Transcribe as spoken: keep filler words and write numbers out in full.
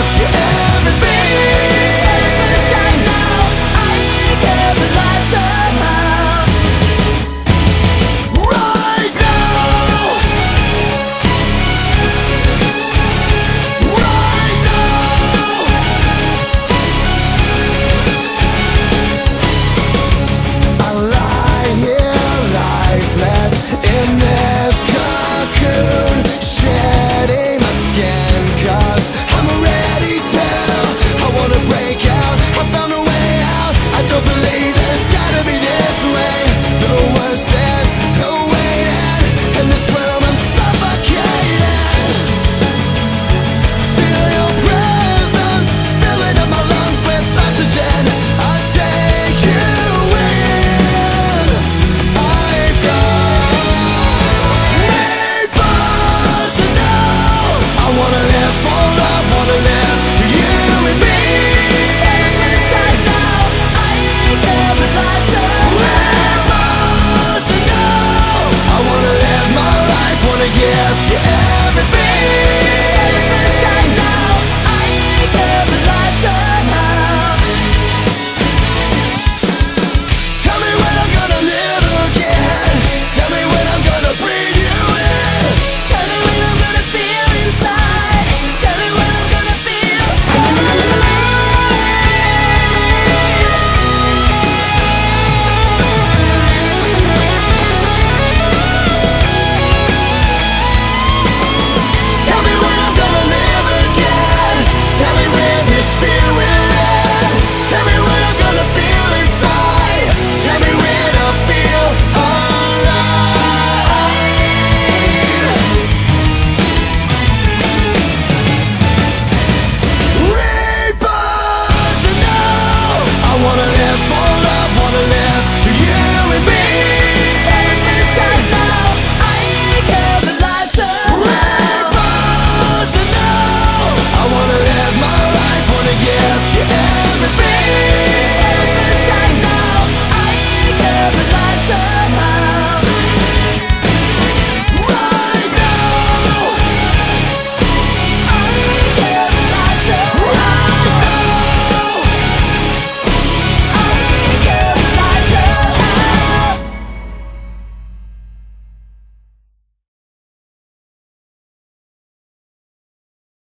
you everything. For the first time now, I get the light somehow. Right now, right now. I lie here lifeless in this cocoon, shedding my skin, cause I'm ready to. I wanna break out, I found a way out. I don't believe that it's gotta be this way. The worst is awaiting. In this room I'm suffocating. Feel your presence filling up my lungs with oxygen. I take you in. I've done made but the now. I wanna live for love, wanna live for you and me. For the first time now, I get the light somehow. Made but the now. I wanna live my life, wanna give you everything. For the first time now, I get the light somehow. Tell me when I'm gonna live again. Tell me when I'm gonna breathe you in. Tell me when I'm gonna feel inside. Tell me when I'm gonna feel alive. Tell me when I'm gonna live again. Tell me when this fear will